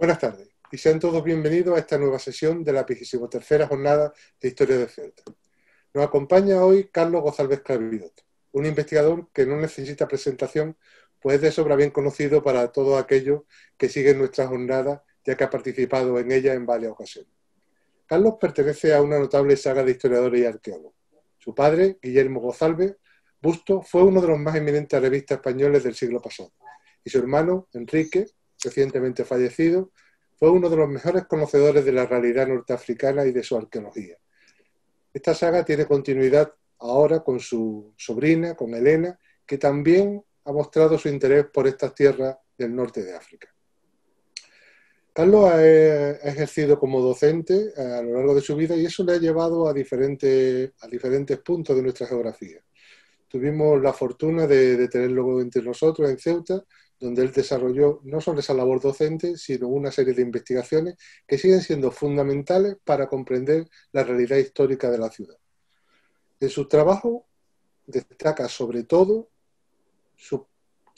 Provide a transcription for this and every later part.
Buenas tardes y sean todos bienvenidos a esta nueva sesión de la 23ª Jornada de Historia de Ceuta. Nos acompaña hoy Carlos González Clavidot, un investigador que no necesita presentación, pues es de sobra bien conocido para todos aquellos que siguen nuestra jornada, ya que ha participado en ella en varias ocasiones. Carlos pertenece a una notable saga de historiadores y arqueólogos. Su padre, Guillermo González Busto, fue uno de los más eminentes revistas españoles del siglo pasado, y su hermano, Enrique, recientemente fallecido, fue uno de los mejores conocedores de la realidad norteafricana y de su arqueología. Esta saga tiene continuidad ahora con su sobrina, con Elena, que también ha mostrado su interés por estas tierras del norte de África. Carlos ha ejercido como docente a lo largo de su vida y eso le ha llevado a diferentes puntos de nuestra geografía. Tuvimos la fortuna de tenerlo entre nosotros en Ceuta, donde él desarrolló no solo esa labor docente, sino una serie de investigaciones que siguen siendo fundamentales para comprender la realidad histórica de la ciudad. En su trabajo destaca sobre todo su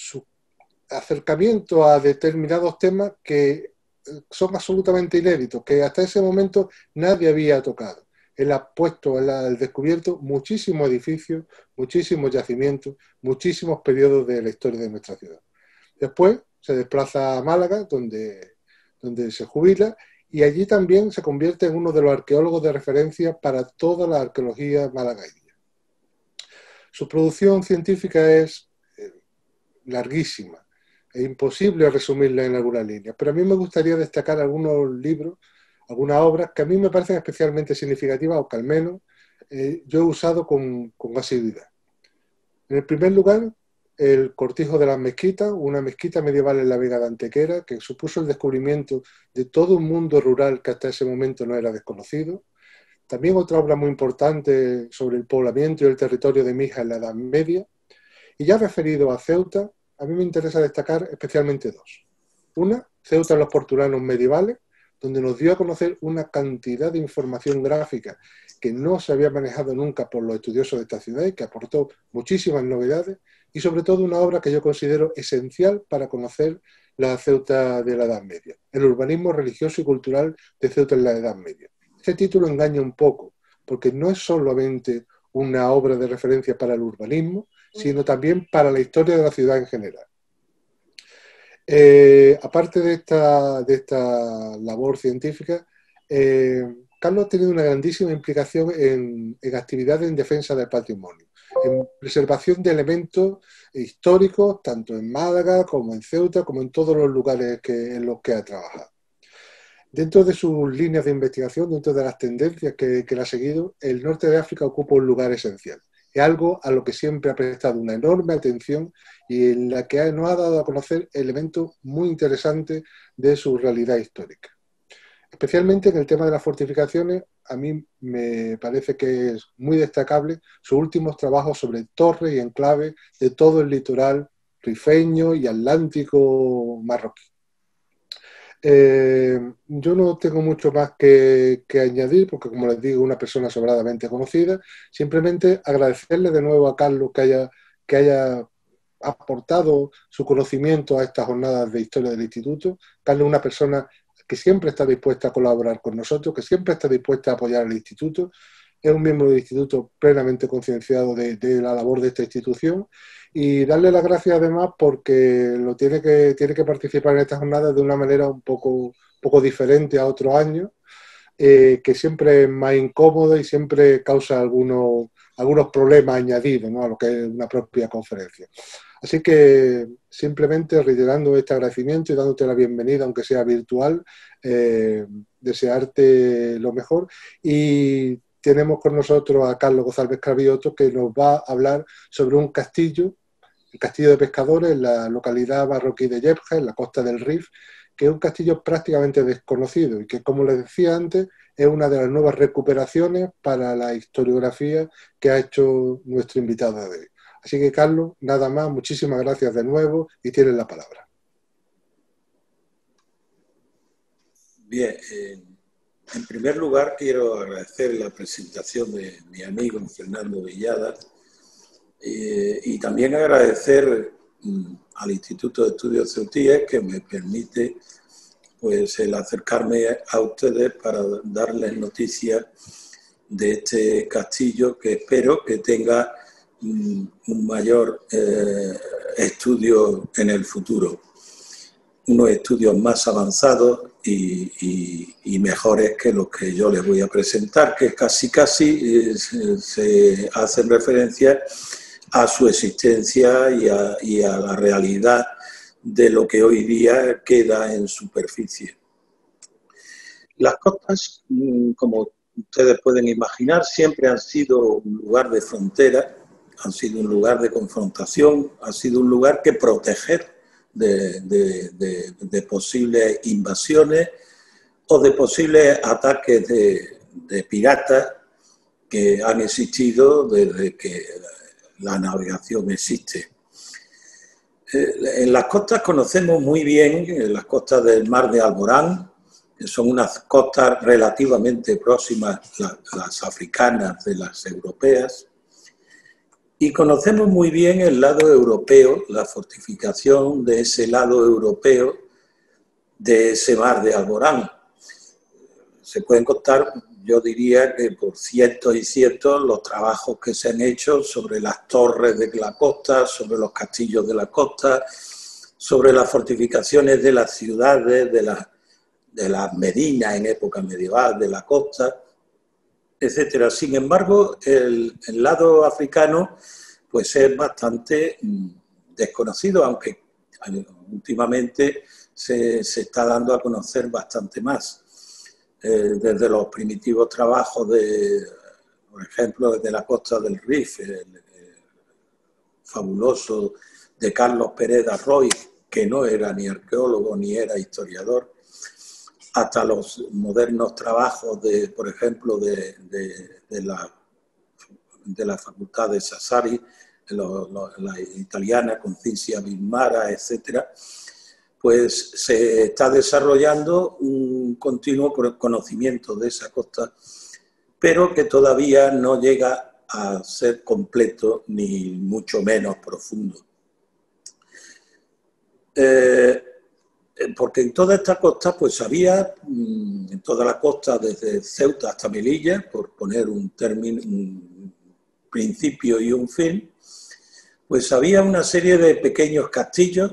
acercamiento a determinados temas que son absolutamente inéditos, que hasta ese momento nadie había tocado. Él ha puesto, él ha descubierto muchísimos edificios, muchísimos yacimientos, muchísimos periodos de la historia de nuestra ciudad. Después se desplaza a Málaga, donde se jubila, y allí también se convierte en uno de los arqueólogos de referencia para toda la arqueología malagueña. Su producción científica es larguísima, es imposible resumirla en alguna línea, pero a mí me gustaría destacar algunos libros, algunas obras que a mí me parecen especialmente significativas o que al menos yo he usado con asiduidad. En el primer lugar, el Cortijo de las Mezquitas, una mezquita medieval en la Vega de Antequera que supuso el descubrimiento de todo un mundo rural que hasta ese momento no era desconocido. También otra obra muy importante sobre el poblamiento y el territorio de Mija en la Edad Media. Y ya referido a Ceuta, a mí me interesa destacar especialmente dos. Una, Ceuta en los portulanos medievales, donde nos dio a conocer una cantidad de información gráfica que no se había manejado nunca por los estudiosos de esta ciudad y que aportó muchísimas novedades, y sobre todo una obra que yo considero esencial para conocer la Ceuta de la Edad Media, el urbanismo religioso y cultural de Ceuta en la Edad Media. Este título engaña un poco, porque no es solamente una obra de referencia para el urbanismo, sino también para la historia de la ciudad en general. Aparte de esta labor científica, Carlos ha tenido una grandísima implicación en actividades en defensa del patrimonio, en preservación de elementos históricos, tanto en Málaga como en Ceuta, como en todos los lugares en los que ha trabajado. Dentro de sus líneas de investigación, dentro de las tendencias que él ha seguido, el norte de África ocupa un lugar esencial. Es algo a lo que siempre ha prestado una enorme atención y en la que nos ha dado a conocer elementos muy interesantes de su realidad histórica. Especialmente en el tema de las fortificaciones, a mí me parece que es muy destacable sus últimos trabajos sobre torres y enclaves de todo el litoral rifeño y atlántico marroquí. Yo no tengo mucho más que añadir, porque como les digo, una persona sobradamente conocida. Simplemente agradecerle de nuevo a Carlos que haya aportado su conocimiento a estas jornadas de historia del instituto. Carlos es una persona que siempre está dispuesta a colaborar con nosotros, que siempre está dispuesta a apoyar al instituto. Es un miembro del instituto plenamente concienciado de la labor de esta institución, y darle las gracias además porque tiene que participar en estas jornadas de una manera un poco diferente a otros años, que siempre es más incómodo y siempre causa algunos problemas añadidos, ¿no?, a lo que es una propia conferencia. Así que simplemente reiterando este agradecimiento y dándote la bienvenida, aunque sea virtual, desearte lo mejor. Y tenemos con nosotros a Carlos González Clavidot, que nos va a hablar sobre un castillo, el Castillo de Pescadores, en la localidad marroquí de Yebja, en la costa del Rif, que es un castillo prácticamente desconocido y que, como les decía antes, es una de las nuevas recuperaciones para la historiografía que ha hecho nuestro invitado de hoy. Así que, Carlos, nada más, muchísimas gracias de nuevo y tienes la palabra. Bien, en primer lugar quiero agradecer la presentación de mi amigo Fernando Villada y también agradecer al Instituto de Estudios Ceutíes que me permite pues el acercarme a ustedes para darles noticias de este castillo, que espero que tenga un mayor estudio en el futuro, unos estudios más avanzados y mejores que los que yo les voy a presentar, que casi se hacen referencia a su existencia y a la realidad de lo que hoy día queda en superficie. Las costas, como ustedes pueden imaginar, siempre han sido un lugar de frontera, han sido un lugar de confrontación, han sido un lugar que proteger de posibles invasiones o de posibles ataques de piratas que han existido desde que la navegación existe. En las costas conocemos muy bien las costas del Mar de Alborán, que son unas costas relativamente próximas, las africanas de las europeas, y conocemos muy bien el lado europeo, la fortificación de ese lado europeo de ese Mar de Alborán. Se pueden contar, yo diría que por cientos y cientos, los trabajos que se han hecho sobre las torres de la costa, sobre los castillos de la costa, sobre las fortificaciones de las ciudades, de las medinas en época medieval, de la costa, etcétera. Sin embargo, el lado africano pues es bastante desconocido, aunque últimamente se está dando a conocer bastante más. Desde los primitivos trabajos por ejemplo, desde la costa del Rif, fabuloso de Carlos Pérez de Arroy, que no era ni arqueólogo ni era historiador, hasta los modernos trabajos, por ejemplo, de la Facultad de Sassari, la italiana con Cinzia Bismara, etcétera, pues se está desarrollando un continuo conocimiento de esa costa, pero que todavía no llega a ser completo ni mucho menos profundo. Porque en toda esta costa pues había, en toda la costa desde Ceuta hasta Melilla, por poner un término, un principio y un fin, pues había una serie de pequeños castillos,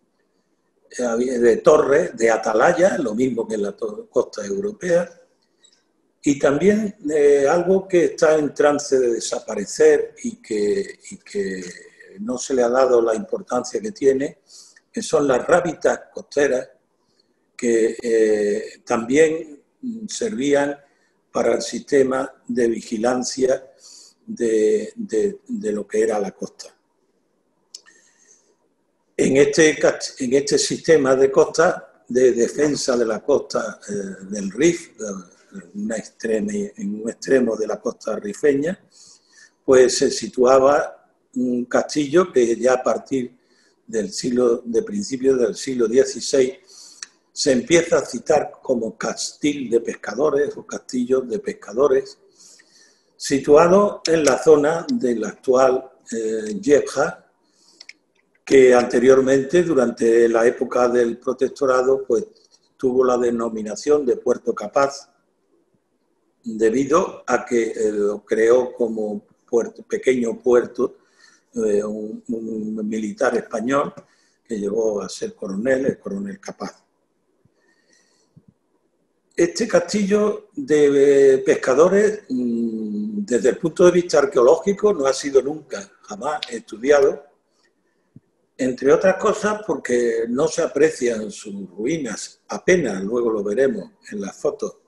de torres, de atalaya, lo mismo que en la costa europea, y también algo que está en trance de desaparecer y que no se le ha dado la importancia que tiene, que son las rábitas costeras, que también servían para el sistema de vigilancia de lo que era la costa. En este sistema de costa, de defensa de la costa del Rif, en un extremo de la costa rifeña, pues se situaba un castillo que ya a partir de principios del siglo XVI se empieza a citar como castil de pescadores o castillos de pescadores, situado en la zona de la actual Yebha, que anteriormente, durante la época del protectorado, pues tuvo la denominación de Puerto Capaz, debido a que lo creó como pequeño puerto un militar español que llegó a ser coronel, el coronel Capaz. Este castillo de pescadores, desde el punto de vista arqueológico, no ha sido nunca, jamás estudiado, entre otras cosas porque no se aprecian sus ruinas, apenas, luego lo veremos en las fotos.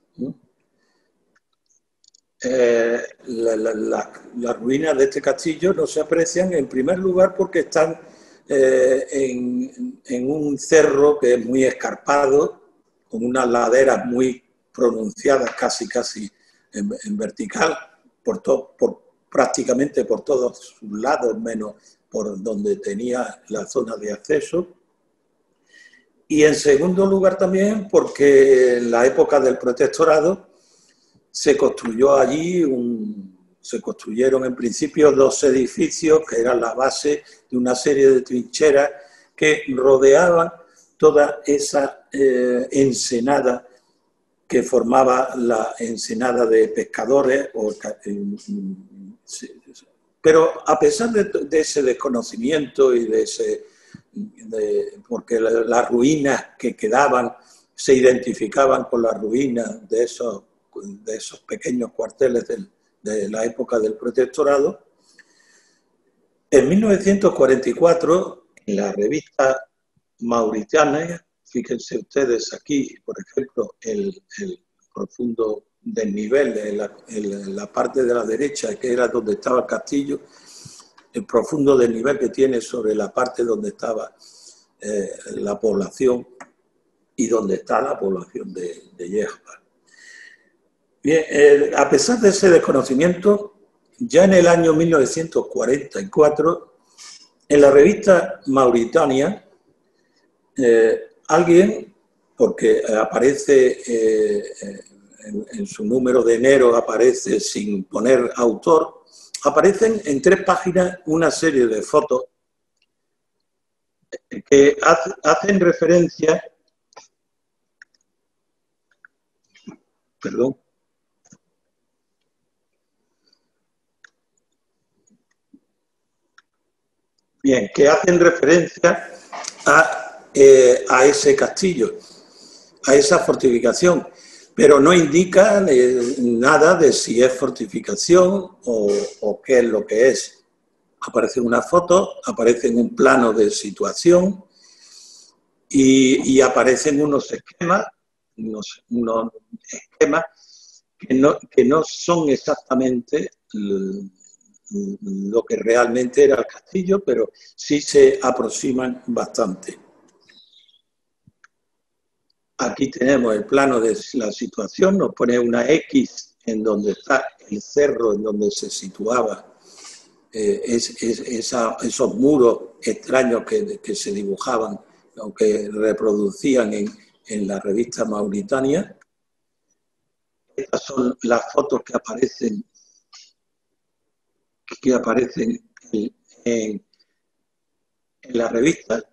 Las ruinas de este castillo no se aprecian, en primer lugar, porque están en un cerro que es muy escarpado, con unas laderas muy pronunciadas, casi en vertical, prácticamente por todos sus lados, menos por donde tenía la zona de acceso. Y en segundo lugar también porque en la época del protectorado se construyó allí, se construyeron en principio dos edificios que eran la base de una serie de trincheras que rodeaban toda esa ensenada que formaba la ensenada de pescadores. Pero a pesar de ese desconocimiento y porque las ruinas que quedaban se identificaban con las ruinas de esos pequeños cuarteles de la época del protectorado, en 1944, en la revista Mauritania, fíjense ustedes aquí, por ejemplo, el profundo desnivel en la parte de la derecha, que era donde estaba el castillo, el profundo desnivel que tiene sobre la parte donde estaba la población y donde está la población de Yehba. Bien, a pesar de ese desconocimiento, ya en el año 1944, en la revista Mauritania, alguien, porque aparece en su número de enero, aparece sin poner autor, aparecen en 3 páginas una serie de fotos que hacen referencia, perdón, bien, que hacen referencia a ese castillo, a esa fortificación, pero no indica nada de si es fortificación o qué es lo que es. Aparece una foto, aparece un plano de situación y aparecen unos esquemas que no son exactamente lo que realmente era el castillo, pero sí se aproximan bastante. Aquí tenemos el plano de la situación, nos pone una X en donde está el cerro en donde se situaba esos muros extraños que se dibujaban o que reproducían en la revista Mauritania. Estas son las fotos que aparecen en la revista.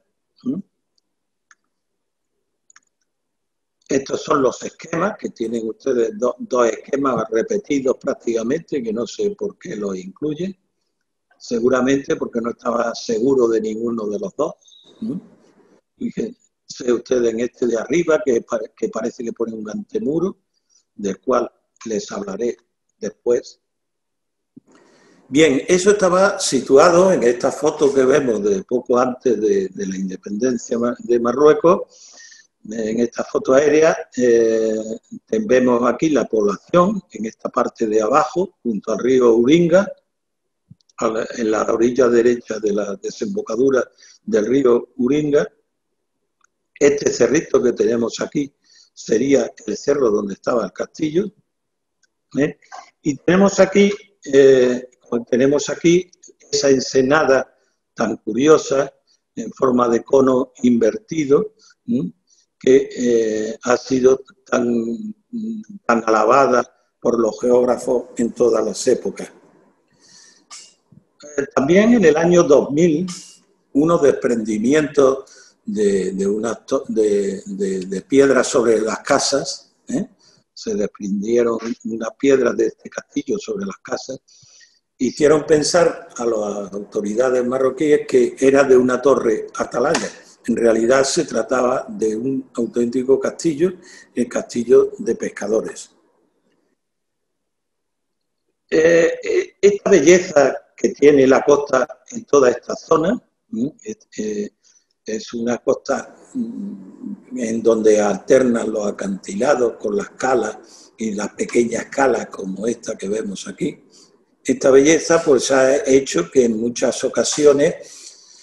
Estos son los esquemas, que tienen ustedes dos esquemas repetidos prácticamente, que no sé por qué los incluyen. Seguramente porque no estaba seguro de ninguno de los dos. Fíjense ustedes en este de arriba, que parece que pone un antemuro, del cual les hablaré después. Bien, eso estaba situado en esta foto que vemos de poco antes de la independencia de Marruecos. En esta foto aérea vemos aquí la población, en esta parte de abajo, junto al río Uringa, en la orilla derecha de la desembocadura del río Uringa. Este cerrito que tenemos aquí sería el cerro donde estaba el castillo. Y tenemos aquí esa ensenada tan curiosa en forma de cono invertido, que ha sido tan alabada por los geógrafos en todas las épocas. También en el año 2000, unos desprendimientos de piedras sobre las casas, se desprendieron unas piedras de este castillo sobre las casas, hicieron pensar a las autoridades marroquíes que era de una torre atalaya. En realidad se trataba de un auténtico castillo, el castillo de pescadores. Esta belleza que tiene la costa en toda esta zona, es una costa en donde alternan los acantilados con las calas y las pequeñas calas como esta que vemos aquí. Esta belleza pues ha hecho que en muchas ocasiones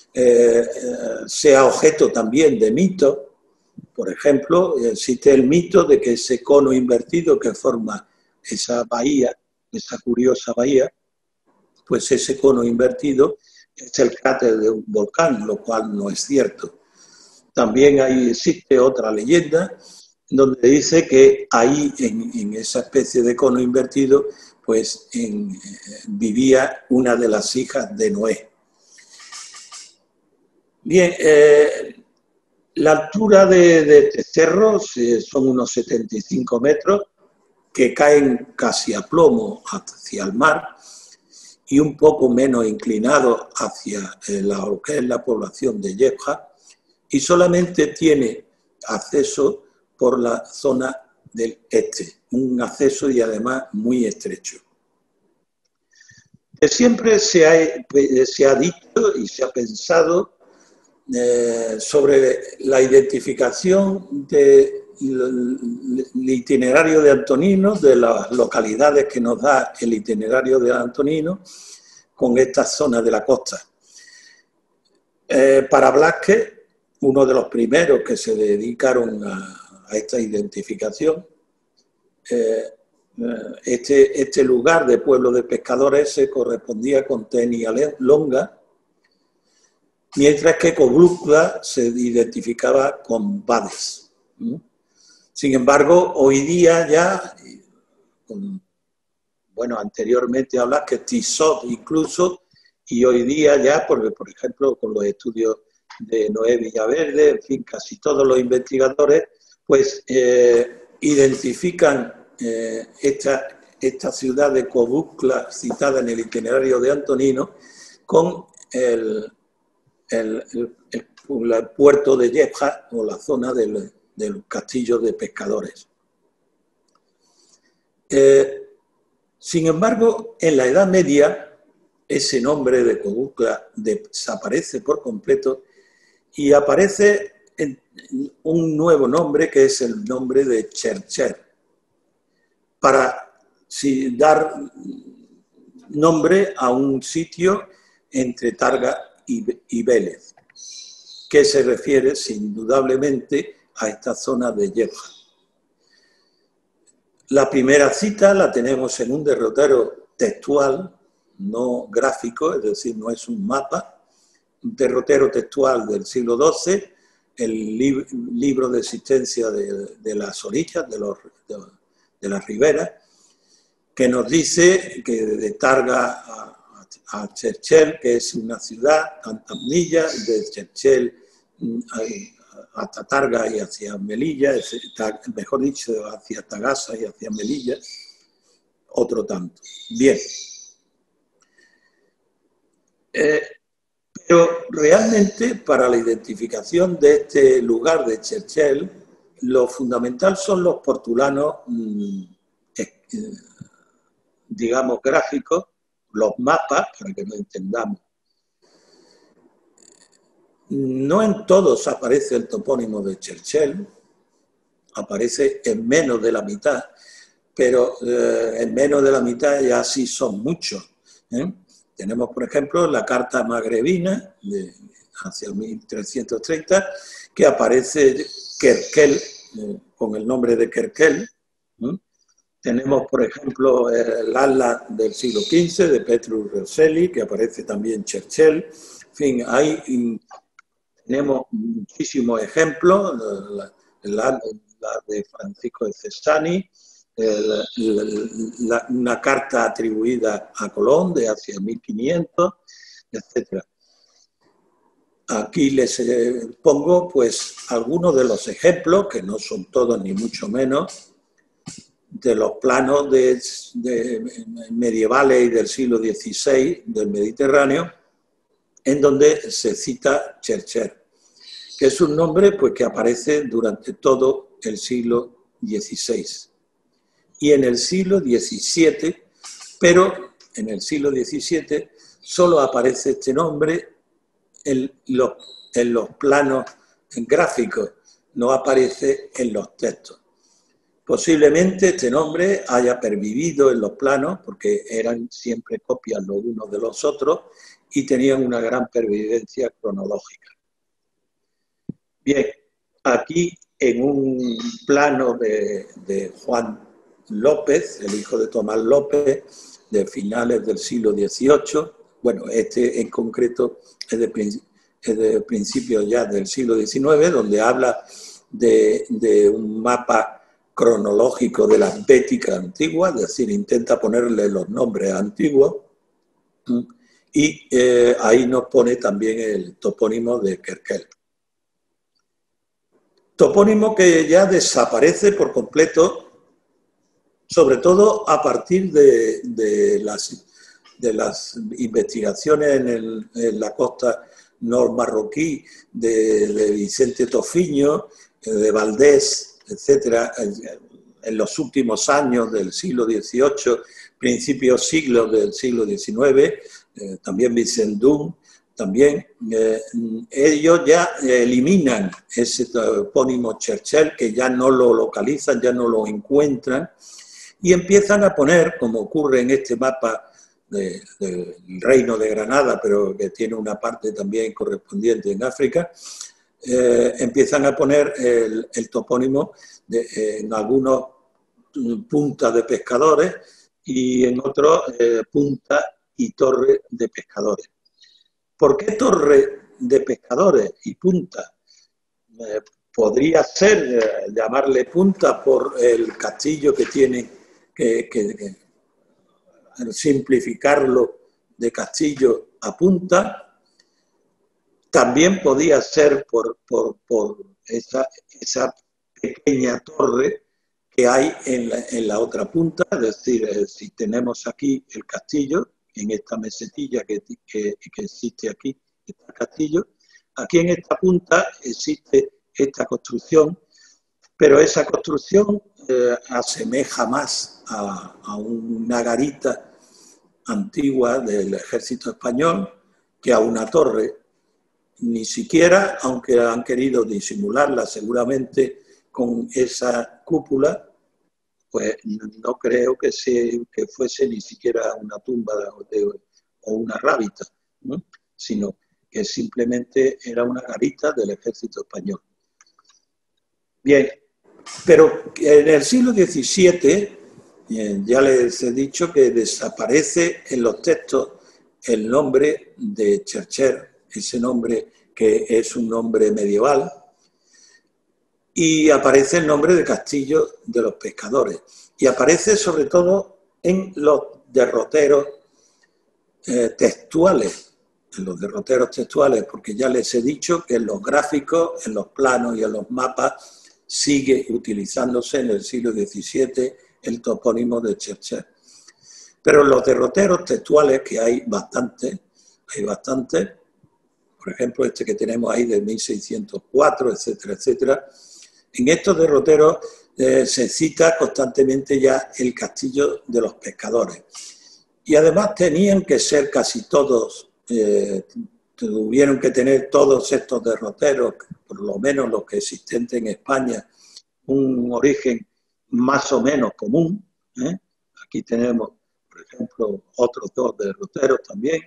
sea objeto también de mitos. Por ejemplo, existe el mito de que ese cono invertido que forma esa bahía, esa curiosa bahía, pues ese cono invertido es el cráter de un volcán, lo cual no es cierto. También ahí existe otra leyenda donde dice que ahí, en esa especie de cono invertido, pues vivía una de las hijas de Noé. Bien, La altura de este cerro son unos 75 metros que caen casi a plomo hacia el mar y un poco menos inclinado hacia lo que es la población de Yebha, y solamente tiene acceso por la zona del este, un acceso y además muy estrecho. Siempre se ha dicho y se ha pensado sobre la identificación del itinerario de Antonino, de las localidades que nos da el itinerario de Antonino con estas zonas de la costa. Para Blázquez, uno de los primeros que se dedicaron a esta identificación, este lugar de pueblo de pescadores se correspondía con Tenia Longa, mientras que Cobluzca se identificaba con Bades. Sin embargo, hoy día ya, bueno, anteriormente hablas que Tissot incluso, y hoy día ya, porque por ejemplo con los estudios de Noé Villaverde, en fin, casi todos los investigadores, pues identifican esta ciudad de Cobluzca, citada en el itinerario de Antonino, con el puerto de Yebha o la zona del castillo de pescadores. Sin embargo, en la Edad Media, ese nombre de Cobluzca desaparece por completo y aparece un nuevo nombre que es el nombre de Chercher, para dar nombre a un sitio entre Targa y Vélez, que se refiere indudablemente a esta zona de Yebha. La primera cita la tenemos en un derrotero textual, no gráfico, es decir, no es un mapa, un derrotero textual del siglo XII, el libro de existencia de las orillas, de las riberas, que nos dice que de Targa a Cherchel, que es una ciudad, tantas millas, de Cherchel hasta Targa y hacia Melilla, mejor dicho, hacia Tagasa y hacia Melilla, otro tanto. Bien. Pero realmente para la identificación de este lugar de Cherchel, lo fundamental son los portulanos, digamos, gráficos, los mapas, para que lo entendamos. No en todos aparece el topónimo de Cherchel, aparece en menos de la mitad, pero en menos de la mitad ya sí son muchos. Tenemos, por ejemplo, la carta magrebina de hacia el 1330, que aparece Kerkel, con el nombre de Kerkel. Tenemos, por ejemplo, el Atlas del siglo XV de Petrus Rosselli, que aparece también Cherchel. En fin, tenemos muchísimos ejemplos, la de Francisco de Cesani, una carta atribuida a Colón de hacia 1500, etc. Aquí les pongo pues algunos de los ejemplos, que no son todos ni mucho menos, de los planos medievales y del siglo XVI del Mediterráneo, en donde se cita Cherchel, que es un nombre pues, que aparece durante todo el siglo XVI. Y en el siglo XVII, pero en el siglo XVII solo aparece este nombre en los planos gráficos, no aparece en los textos. Posiblemente este nombre haya pervivido en los planos, porque eran siempre copias los unos de los otros y tenían una gran pervivencia cronológica. Bien, aquí en un plano de Juan López, el hijo de Tomás López, de finales del siglo XVIII, bueno, este en concreto es de principios ya del siglo XIX, donde habla de un mapa cronológico de la Bética antigua, es decir, intenta ponerle los nombres antiguos, y ahí nos pone también el topónimo de Kerkel. Topónimo que ya desaparece por completo, sobre todo a partir de las investigaciones en la costa nor-marroquí de Vicente Tofiño, de Valdés, etcétera, en los últimos años del siglo XVIII, principios siglos del siglo XIX, también Vicendún, también ellos ya eliminan ese topónimo Cherchell, que ya no lo localizan, ya no lo encuentran, y empiezan a poner, como ocurre en este mapa del Reino de Granada, pero que tiene una parte también correspondiente en África, empiezan a poner el topónimo en algunos puntas de pescadores y en otros punta y torre de pescadores. ¿Por qué torre de pescadores y punta? Podría ser llamarle punta por el castillo que tiene, que simplificarlo de castillo a punta. También podía ser por esa pequeña torre que hay en la otra punta, es decir, si tenemos aquí el castillo, en esta mesetilla que existe aquí, este castillo, aquí en esta punta existe esta construcción, pero esa construcción asemeja más a una garita antigua del ejército español que a una torre. Ni siquiera, aunque han querido disimularla seguramente con esa cúpula, pues no creo que fuese ni siquiera una tumba o una rábita, ¿no? Sino que simplemente era una garita del ejército español. Bien, pero en el siglo XVII, ya les he dicho que desaparece en los textos el nombre de Cherchell, ese nombre que es un nombre medieval, y aparece el nombre de Castillo de los Pescadores. Y aparece sobre todo en los derroteros textuales, porque ya les he dicho que en los gráficos, en los planos y en los mapas sigue utilizándose en el siglo XVII el topónimo de Cherchell. Pero en los derroteros textuales, que hay bastantes, por ejemplo este que tenemos ahí de 1604, etcétera, etcétera, en estos derroteros se cita constantemente ya el Castillo de los Pescadores. Y además tenían que ser casi todos, tuvieron que tener todos estos derroteros, por lo menos los que existen en España, un origen más o menos común. Aquí tenemos, por ejemplo, otros dos derroteros también.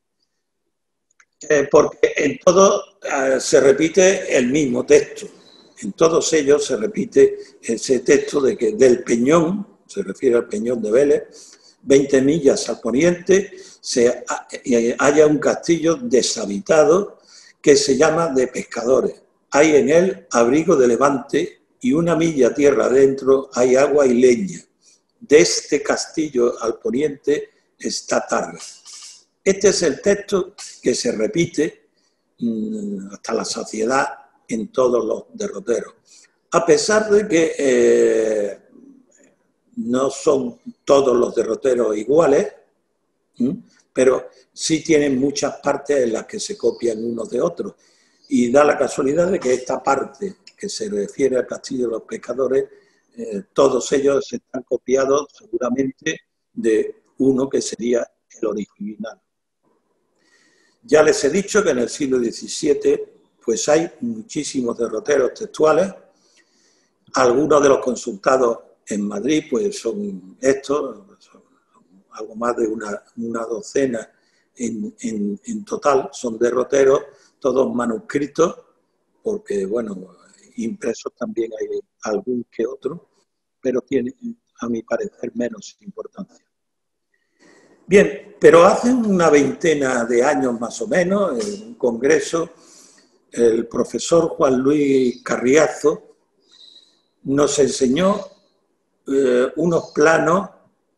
Porque en todos se repite el mismo texto. En todos ellos se repite ese texto de que del Peñón, se refiere al Peñón de Vélez, 20 millas al poniente, haya un castillo deshabitado que se llama de Pescadores. Hay en él abrigo de levante y una milla tierra adentro hay agua y leña. De este castillo al poniente está Targa. Este es el texto que se repite hasta la saciedad en todos los derroteros. A pesar de que no son todos los derroteros iguales, pero sí tienen muchas partes en las que se copian unos de otros. Y da la casualidad de que esta parte que se refiere al Castillo de los Pescadores, todos ellos están copiados seguramente de uno que sería el original. Ya les he dicho que en el siglo XVII pues hay muchísimos derroteros textuales. Algunos de los consultados en Madrid pues son estos, son algo más de una docena en total, son derroteros, todos manuscritos, porque bueno, impresos también hay algún que otro, pero tienen, a mi parecer, menos importancia. Bien, pero hace una veintena de años más o menos, en un congreso, el profesor Juan Luis Carriazo nos enseñó unos planos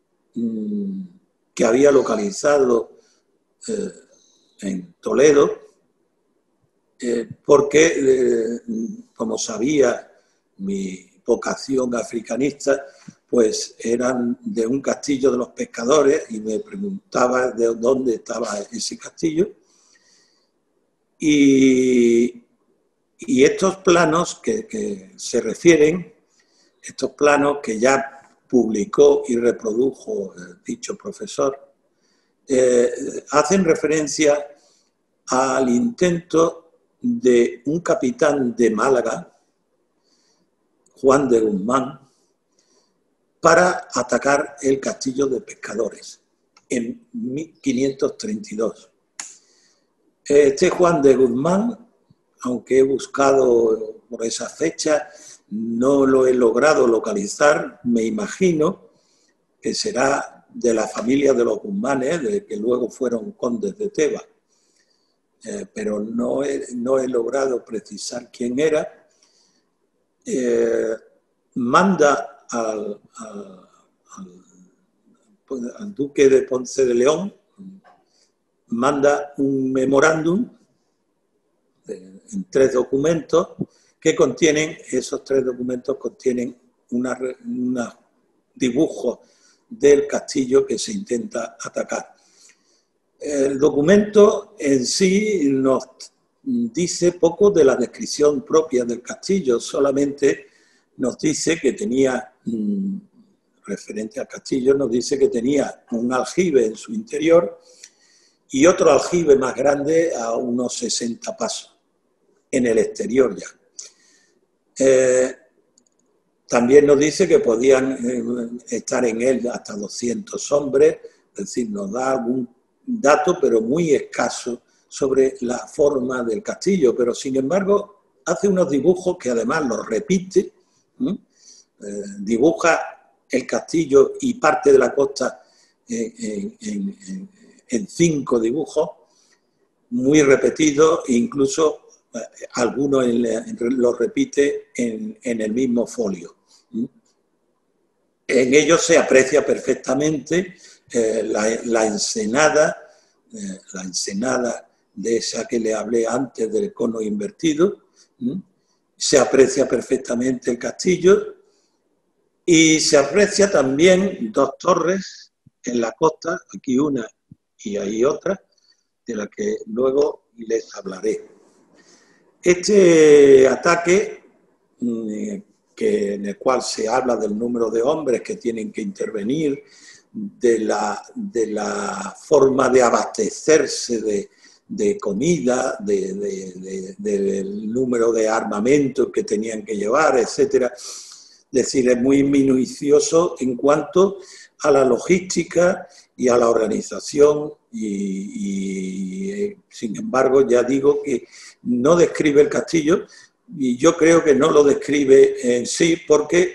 que había localizado en Toledo, porque, como sabía, mi vocación africanista, pues eran de un castillo de los pescadores y me preguntaba de dónde estaba ese castillo. Y estos planos que se refieren, estos planos que ya publicó y reprodujo dicho profesor, hacen referencia al intento de un capitán de Málaga, Juan de Guzmán, para atacar el castillo de pescadores en 1532. Este Juan de Guzmán, aunque he buscado por esa fecha, no lo he logrado localizar, me imagino que será de la familia de los Guzmanes, de que luego fueron condes de Tebas, pero no he logrado precisar quién era. Manda al duque de Ponce de León, manda un memorándum en 3 documentos que contienen, esos 3 documentos contienen unos dibujos del castillo que se intenta atacar. El documento en sí nos dice poco de la descripción propia del castillo, solamente nos dice que tenía, referente al castillo, nos dice que tenía un aljibe en su interior y otro aljibe más grande a unos 60 pasos, en el exterior ya. También nos dice que podían estar en él hasta 200 hombres, es decir, nos da algún dato, pero muy escaso, sobre la forma del castillo, pero sin embargo hace unos dibujos que además los repite, dibuja el castillo y parte de la costa en 5 dibujos, muy repetidos, e incluso algunos los repite en el mismo folio. En ellos se aprecia perfectamente la ensenada de esa que le hablé antes del cono invertido, se aprecia perfectamente el castillo y se aprecia también 2 torres en la costa, aquí una y ahí otra, de la que luego les hablaré. Este ataque, en el cual se habla del número de hombres que tienen que intervenir, de la forma de abastecerse de comida, del número de armamentos que tenían que llevar, etc. Es decir, es muy minucioso en cuanto a la logística y a la organización y sin embargo ya digo que no describe el castillo y yo creo que no lo describe en sí porque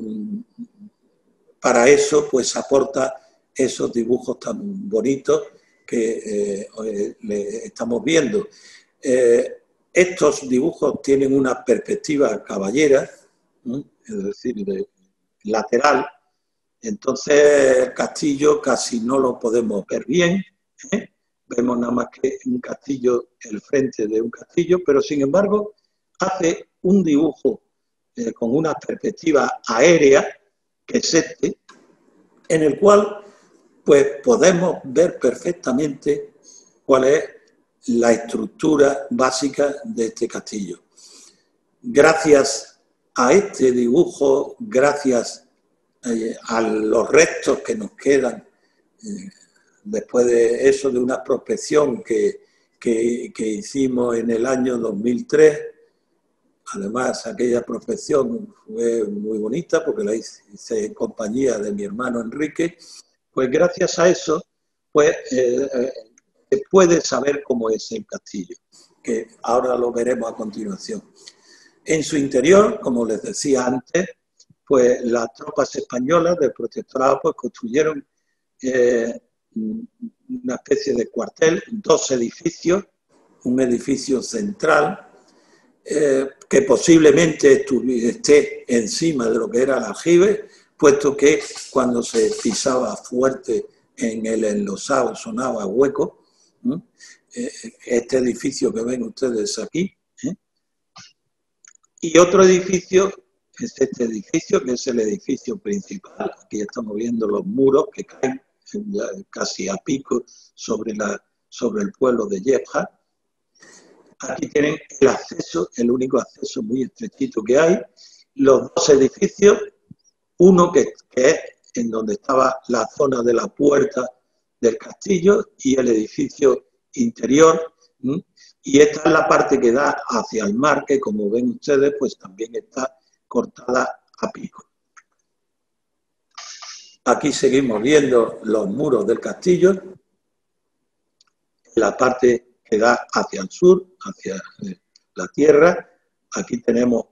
para eso pues aporta esos dibujos tan bonitos que estamos viendo. Estos dibujos tienen una perspectiva caballera, es decir, lateral. Entonces el castillo casi no lo podemos ver bien, vemos nada más que un castillo, el frente de un castillo, pero sin embargo hace un dibujo con una perspectiva aérea, que es este, en el cual pues podemos ver perfectamente cuál es la estructura básica de este castillo. Gracias a este dibujo, gracias a los restos que nos quedan después de eso, de una prospección que hicimos en el año 2003. Además, aquella prospección fue muy bonita porque la hice en compañía de mi hermano Enrique. Pues gracias a eso pues, se puede saber cómo es el castillo, que ahora lo veremos a continuación. En su interior, como les decía antes, pues las tropas españolas del protectorado pues, construyeron una especie de cuartel, 2 edificios, un edificio central que posiblemente esté encima de lo que era el aljibe, puesto que cuando se pisaba fuerte en el enlosado sonaba hueco. este edificio que ven ustedes aquí, y otro edificio es este edificio, que es el edificio principal. Aquí estamos viendo los muros que caen casi a pico sobre el pueblo de Yebha. Aquí tienen el acceso, el único acceso muy estrechito que hay. Los dos edificios, uno que es en donde estaba la zona de la puerta del castillo y el edificio interior. Y esta es la parte que da hacia el mar, que como ven ustedes, pues también está cortada a pico. Aquí seguimos viendo los muros del castillo, la parte que da hacia el sur, hacia la tierra. Aquí tenemos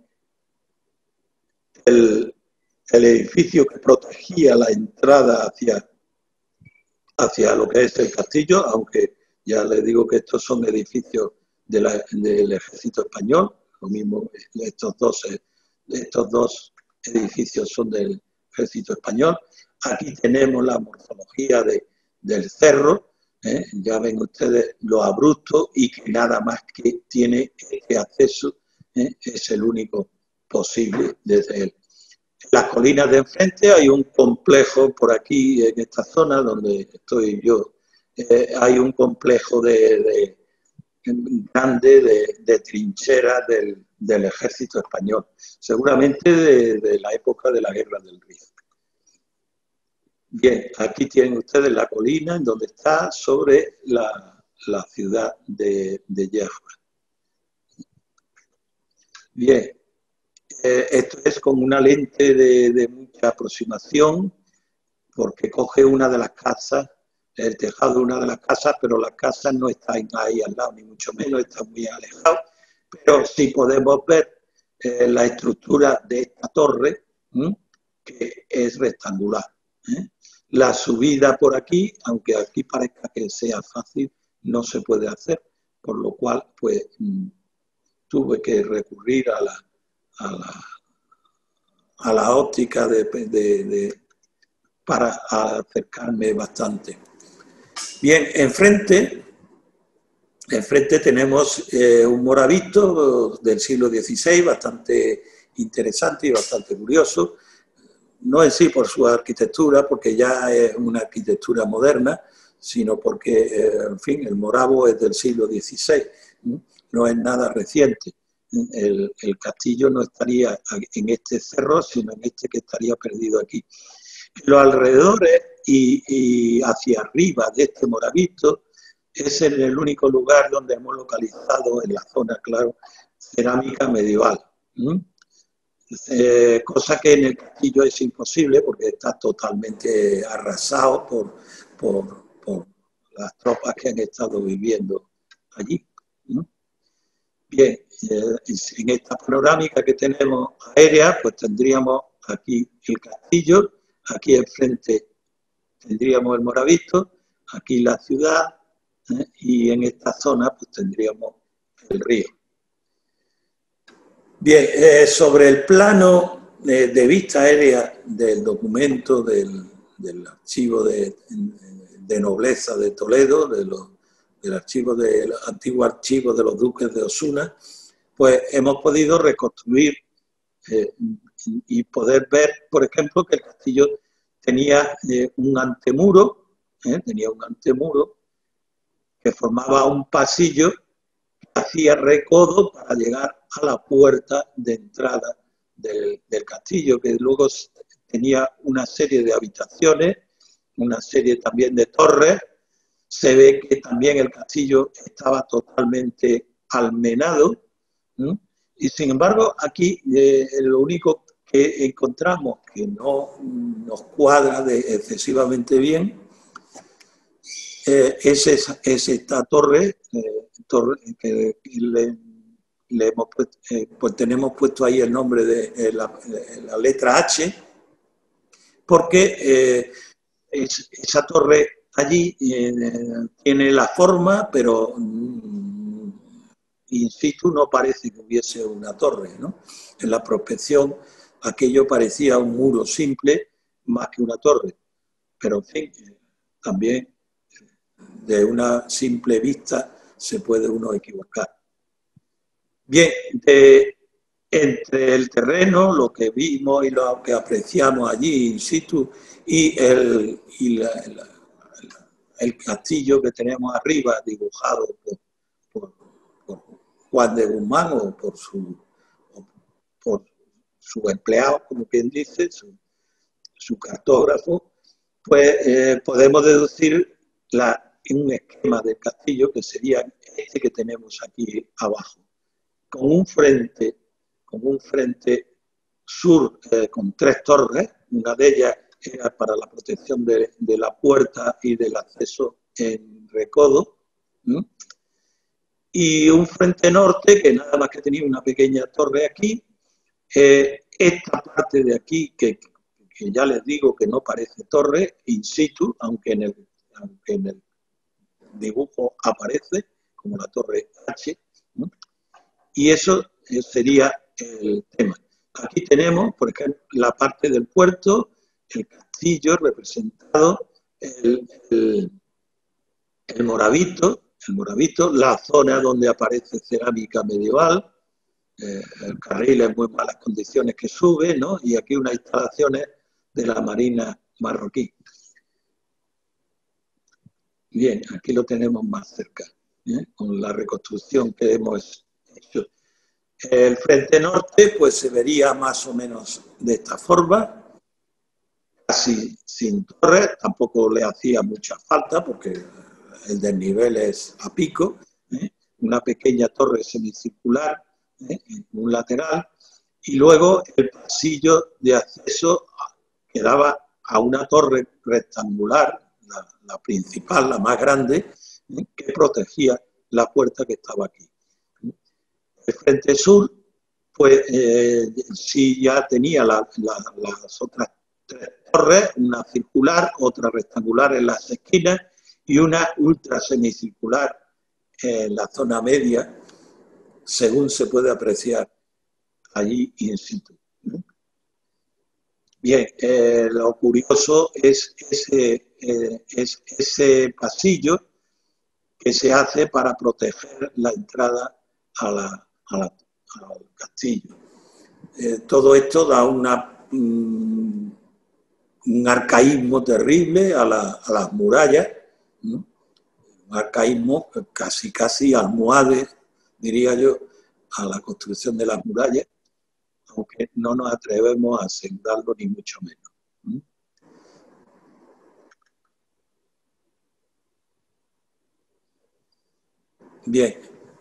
el edificio que protegía la entrada hacia lo que es el castillo, aunque ya les digo que estos son edificios del ejército español. Lo mismo, estos dos edificios son del ejército español. Aquí tenemos la morfología del cerro. Ya ven ustedes lo abrupto y que nada más que tiene este acceso, es el único posible desde él. En las colinas de enfrente hay un complejo por aquí, en esta zona donde estoy yo, hay un complejo grande de trincheras del ejército español, seguramente de la época de la Guerra del Rif. Bien, aquí tienen ustedes la colina en donde está sobre la ciudad de Yebha. Bien, esto es con una lente de mucha aproximación, porque coge una de las casas, el tejado de una de las casas, pero las casas no están ahí al lado, ni mucho menos, están muy alejados. Pero sí podemos ver la estructura de esta torre, que es rectangular. La subida por aquí, aunque aquí parezca que sea fácil, no se puede hacer, por lo cual pues tuve que recurrir a la óptica para acercarme bastante. Bien, enfrente tenemos un moravito del siglo XVI, bastante interesante y bastante curioso. No en sí por su arquitectura, porque ya es una arquitectura moderna, sino porque, en fin, el moravo es del siglo XVI, no es nada reciente. El castillo no estaría en este cerro, sino en este que estaría perdido aquí. En los alrededores y hacia arriba de este moravito es el único lugar donde hemos localizado en la zona, claro, cerámica medieval. Cosa que en el castillo es imposible porque está totalmente arrasado por las tropas que han estado viviendo allí. Bien, en esta panorámica que tenemos aérea, pues tendríamos aquí el castillo, aquí enfrente tendríamos el moravito, aquí la ciudad, y en esta zona pues tendríamos el río. Bien, sobre el plano de vista aérea del documento del archivo de nobleza de Toledo, del antiguo archivo de los duques de Osuna, pues hemos podido reconstruir y poder ver, por ejemplo, que el castillo tenía un antemuro que formaba un pasillo que hacía recodo para llegar a la puerta de entrada del castillo, que luego tenía una serie de habitaciones, una serie también de torres. Se ve que también el castillo estaba totalmente almenado, y sin embargo aquí lo único que encontramos que no nos cuadra excesivamente bien es esta torre que le hemos puesto, pues tenemos puesto ahí el nombre de la letra H, porque esa torre allí tiene la forma, pero in situ no parece que hubiese una torre, ¿no? En la prospección aquello parecía un muro simple más que una torre, pero en fin, también de una simple vista se puede uno equivocar. Bien, entre el terreno, lo que vimos y lo que apreciamos allí in situ, y el castillo que tenemos arriba dibujado por Juan de Guzmán o por su empleado, como quien dice, su cartógrafo, pues podemos deducir un esquema del castillo que sería este que tenemos aquí abajo, con un frente sur con 3 torres, una de ellas era para la protección de la puerta y del acceso en Recodo, ¿no? Y un frente norte que nada más que tenía una pequeña torre aquí. Esta parte de aquí, que ya les digo que no parece torre, in situ, aunque en el dibujo aparece como la torre H, ¿no? Y eso sería el tema. Aquí tenemos, por ejemplo, la parte del puerto, el castillo representado, el moravito, la zona donde aparece cerámica medieval, el carril en muy malas condiciones que sube, ¿no? Y aquí unas instalaciones de la Marina marroquí. Bien, aquí lo tenemos más cerca, con la reconstrucción que hemos hecho. El frente norte pues se vería más o menos de esta forma, casi sin torres, tampoco le hacía mucha falta porque el desnivel es a pico, una pequeña torre semicircular en un lateral, y luego el pasillo de acceso que daba a una torre rectangular, la principal, la más grande, que protegía la puerta que estaba aquí. El frente sur, pues sí ya tenía las otras 3 torres, una circular, otra rectangular en las esquinas y una ultra semicircular en la zona media, según se puede apreciar allí in situ. Bien, lo curioso es ese pasillo que se hace para proteger la entrada al castillo. Todo esto da un arcaísmo terrible a las murallas, ¿no? Un arcaísmo casi almohade, diría yo, a la construcción de las murallas, aunque no nos atrevemos a asegurarlo ni mucho menos. Bien.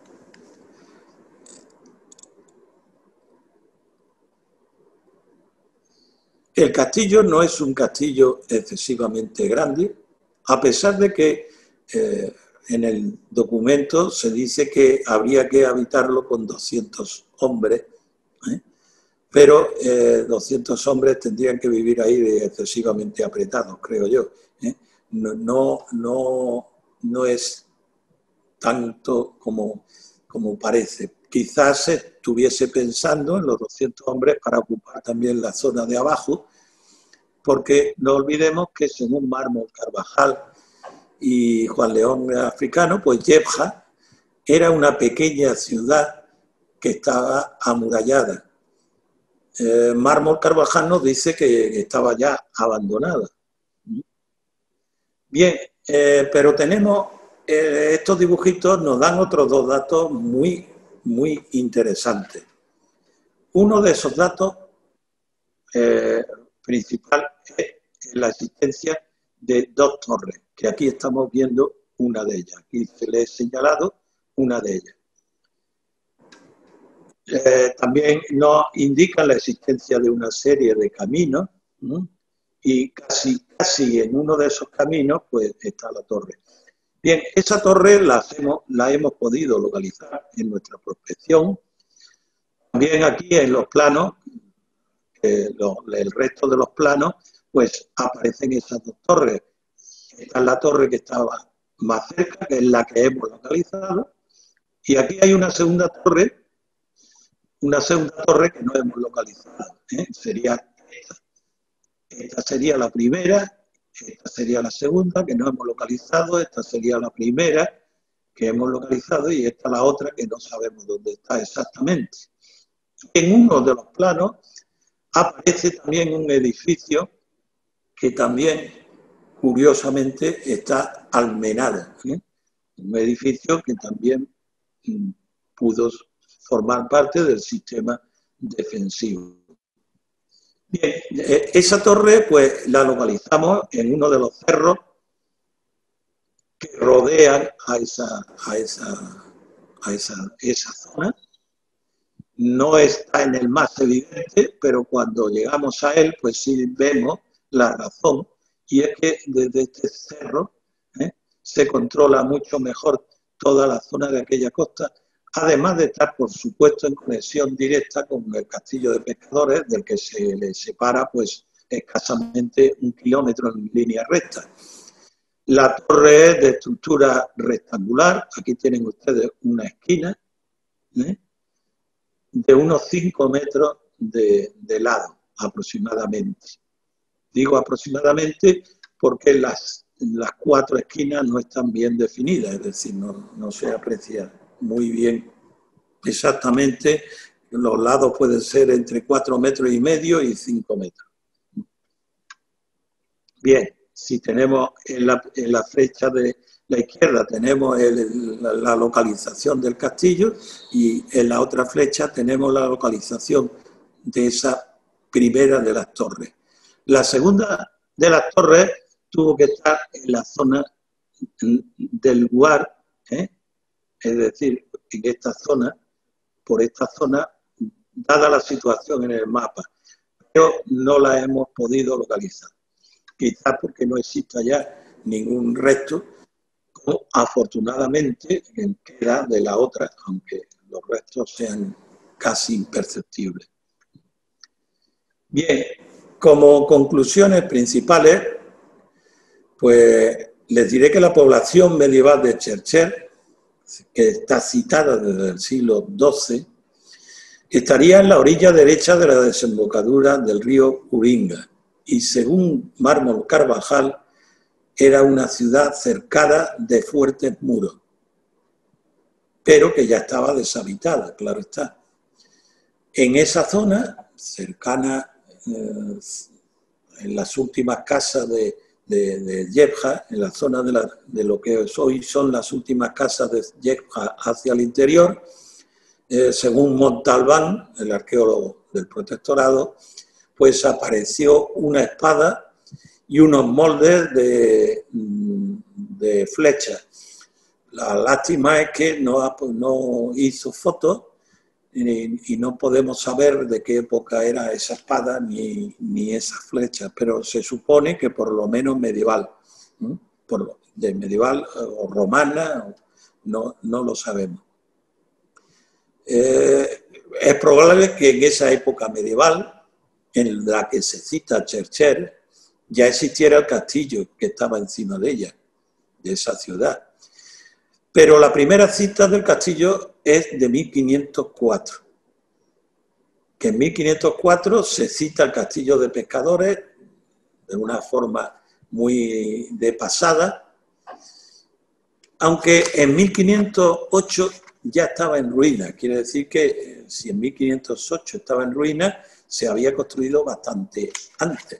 El castillo no es un castillo excesivamente grande, a pesar de que en el documento se dice que habría que habitarlo con 200 hombres, pero 200 hombres tendrían que vivir ahí excesivamente apretados, creo yo. No es tanto como parece. Quizás se estuviese pensando en los 200 hombres para ocupar también la zona de abajo, porque no olvidemos que según Mármol Carvajal y Juan León Africano, pues Yebja era una pequeña ciudad que estaba amurallada. Mármol Carvajal nos dice que estaba ya abandonada. Bien, pero tenemos estos dibujitos nos dan otros 2 datos muy interesantes. Uno de esos datos principal es la existencia de 2 torres, que aquí estamos viendo una de ellas. Aquí se le he señalado una de ellas. También nos indica la existencia de una serie de caminos, ¿no? Y casi en uno de esos caminos pues está la torre. Bien, esa torre la hemos podido localizar en nuestra prospección. También aquí en los planos, el resto de los planos, pues aparecen esas 2 torres. Esta es la torre que estaba más cerca, que es la que hemos localizado. Y aquí hay una segunda torre que no hemos localizado. Sería esta. Esta sería la primera, esta sería la segunda que no hemos localizado, esta sería la primera que hemos localizado, y esta la otra que no sabemos dónde está exactamente. En uno de los planos aparece también un edificio que también, curiosamente, está almenado, ¿eh? Un edificio que también pudo formar parte del sistema defensivo. Bien, esa torre pues la localizamos en uno de los cerros que rodean a esa zona. No está en el más evidente, pero cuando llegamos a él, pues sí vemos la razón, y es que desde este cerro se controla mucho mejor toda la zona de aquella costa, además de estar, por supuesto, en conexión directa con el castillo de pescadores, del que se le separa pues escasamente 1 kilómetro en línea recta. La torre es de estructura rectangular, aquí tienen ustedes una esquina, de unos 5 metros de lado aproximadamente. Digo aproximadamente porque las 4 esquinas no están bien definidas, es decir, no se aprecia muy bien exactamente. Los lados pueden ser entre 4,5 metros y 5 metros. Bien, si tenemos en la flecha de la izquierda tenemos la localización del castillo, y en la otra flecha tenemos la localización de esa primera de las torres. La segunda de las torres tuvo que estar en la zona del lugar, es decir, en esta zona, por esta zona, dada la situación en el mapa, pero no la hemos podido localizar. Quizás porque no exista ya ningún resto, como afortunadamente queda de la otra, aunque los restos sean casi imperceptibles. Bien, como conclusiones principales, pues les diré que la población medieval de Chercher, que está citada desde el siglo XII, estaría en la orilla derecha de la desembocadura del río Uringa, y según Mármol Carvajal, era una ciudad cercada de fuertes muros, pero que ya estaba deshabitada, claro está. En esa zona, cercana, en las últimas casas de Yebja, en la zona de lo que hoy son las últimas casas de Yebja hacia el interior, según Montalbán, el arqueólogo del protectorado, pues apareció una espada y unos moldes de flechas. La lástima es que no hizo fotos y no podemos saber de qué época era esa espada ni esas flechas, pero se supone que por lo menos medieval, de medieval o romana, no lo sabemos. Es probable que en esa época medieval, en la que se cita Chercher, ya existiera el castillo que estaba encima de ella, de esa ciudad. Pero la primera cita del castillo es de 1504, que en 1504 se cita el castillo de pescadores de una forma muy de pasada, aunque en 1508 ya estaba en ruinas. Quiere decir que si en 1508 estaba en ruinas, se había construido bastante antes.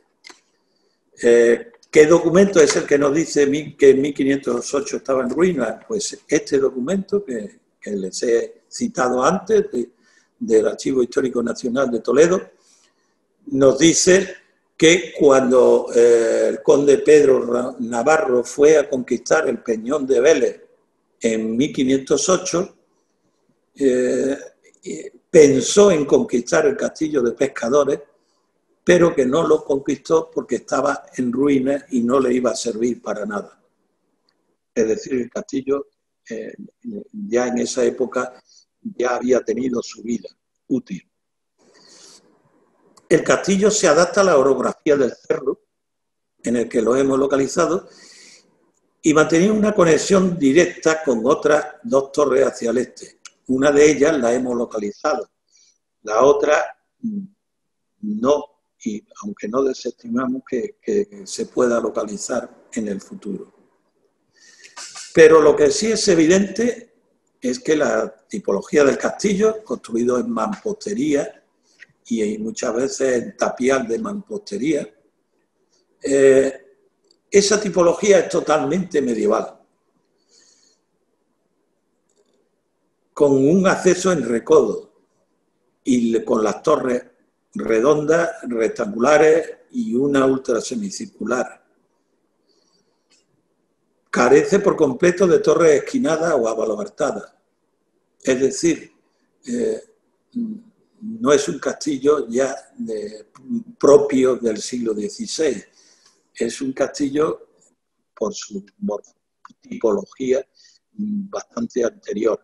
¿Qué documento es el que nos dice que en 1508 estaba en ruinas? Pues este documento que les he citado antes, del Archivo Histórico Nacional de Toledo, nos dice que cuando el conde Pedro Navarro fue a conquistar el Peñón de Vélez en 1508, pensó en conquistar el castillo de pescadores, pero que no lo conquistó porque estaba en ruinas y no le iba a servir para nada. Es decir, el castillo ya en esa época ya había tenido su vida útil. El castillo se adapta a la orografía del cerro en el que lo hemos localizado y mantenía una conexión directa con otras 2 torres hacia el este. Una de ellas la hemos localizado, la otra no, y aunque no desestimamos que se pueda localizar en el futuro. Pero lo que sí es evidente es que la tipología del castillo, construido en mampostería y muchas veces en tapial de mampostería, esa tipología es totalmente medieval, con un acceso en recodo y con las torres redondas, rectangulares y una ultrasemicircular. Carece por completo de torres esquinadas o abalobartadas. Es decir, no es un castillo ya propio del siglo XVI. Es un castillo, por su tipología, bastante anterior.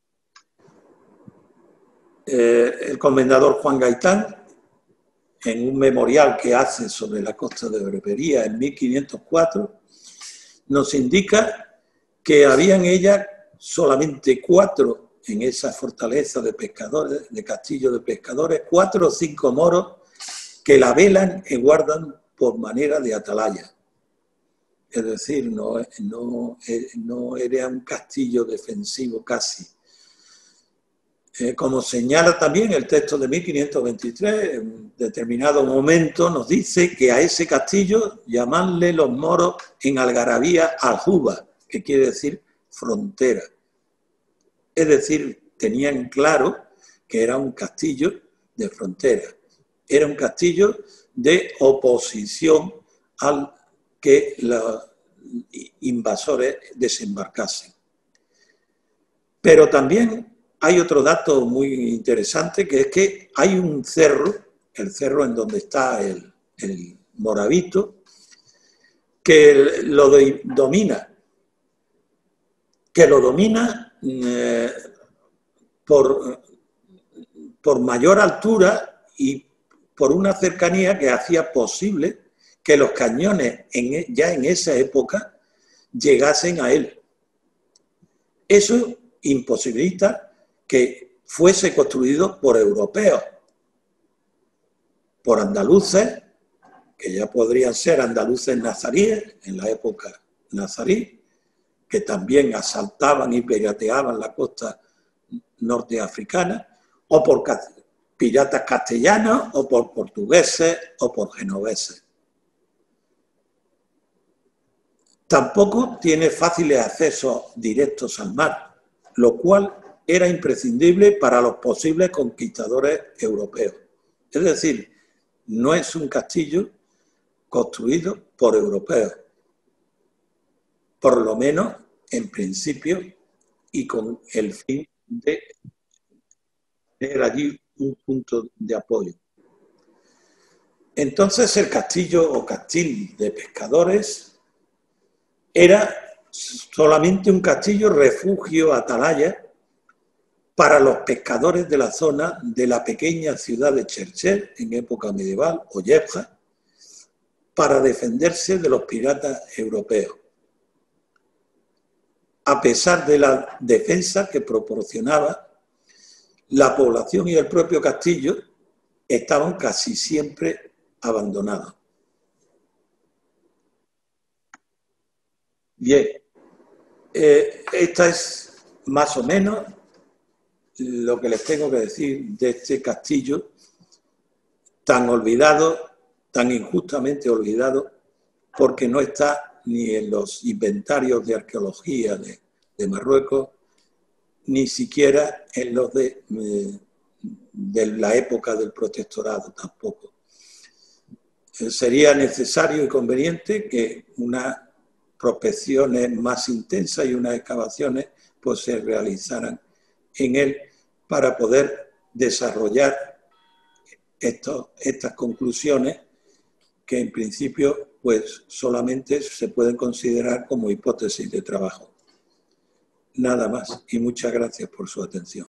El comendador Juan Gaitán, en un memorial que hace sobre la costa de Berbería en 1504, nos indica que había en ella solamente 4, en esa fortaleza de pescadores, de castillo de pescadores, 4 o 5 moros que la velan y guardan por manera de atalaya. Es decir, no era un castillo defensivo casi. Como señala también el texto de 1523, en determinado momento nos dice que a ese castillo llamanle los moros en algarabía aljuba, que quiere decir frontera. Es decir, tenían claro que era un castillo de frontera, era un castillo de oposición al que los invasores desembarcasen. Pero también hay otro dato muy interesante, que es que hay un cerro, el cerro en donde está el Moravito, que lo domina por mayor altura y por una cercanía que hacía posible que los cañones ya en esa época llegasen a él. Eso imposibilita que fuese construido por europeos, por andaluces, que ya podrían ser andaluces nazaríes en la época nazarí, que también asaltaban y pirateaban la costa norteafricana, o por piratas castellanos, o por portugueses, o por genoveses. Tampoco tiene fáciles accesos directos al mar, lo cual era imprescindible para los posibles conquistadores europeos. Es decir, no es un castillo construido por europeos, por lo menos en principio, y con el fin de tener allí un punto de apoyo. Entonces el castillo o castil de pescadores era solamente un castillo refugio atalaya para los pescadores de la zona de la pequeña ciudad de Cherchell, en época medieval, o Yebja, para defenderse de los piratas europeos. A pesar de la defensa que proporcionaba, la población y el propio castillo estaban casi siempre abandonados. Bien, esta es más o menos lo que les tengo que decir de este castillo tan olvidado, tan injustamente olvidado, porque no está ni en los inventarios de arqueología de Marruecos, ni siquiera en los de la época del protectorado tampoco. Sería necesario y conveniente que unas prospecciones más intensas y unas excavaciones pues se realizaran en él para poder desarrollar estas conclusiones que en principio pues solamente se pueden considerar como hipótesis de trabajo. Nada más y muchas gracias por su atención.